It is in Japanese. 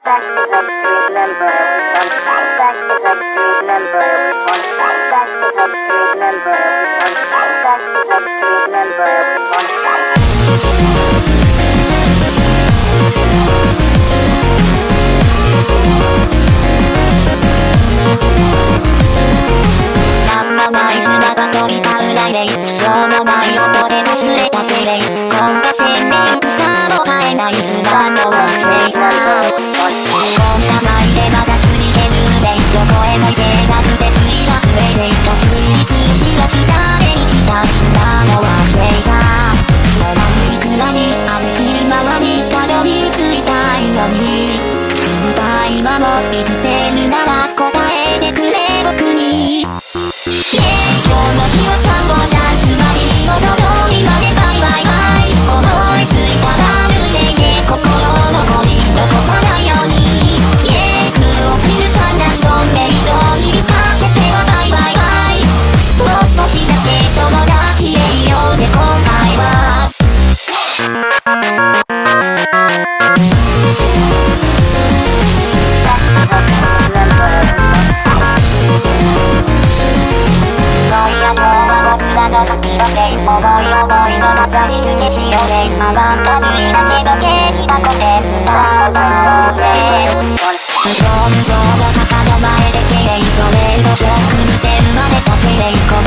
back to the remember. One back to the remember. One back to the remember. One back to the remember. One なんもない砂場飛び交う来年、しょうもない音で忘れた精霊、今度千年草も生えない砂の惑星さ、こんな前でまだすり減るべ、どこへも行けなくてつい忘れていたちり中止の伝えに来た砂の惑星さ、空にくらに歩き回りたどり着いたいのに、君が今も生きてるなら答えてくれ僕に。今日の日は3号さん、つまり元通りまでバイバイバイ、思いついたら歩いていけ、心のゴミ残さないように、空を切るサンダーストンメイドを響かせてはバイバイバイ、もう少しだけ友達でいようぜ今回は。思い思いの飾り付けしようね、あわんたるいだけのケーキ箱で歌おうね、無情無情の墓の前で綺麗それのショックにて生まれた精霊、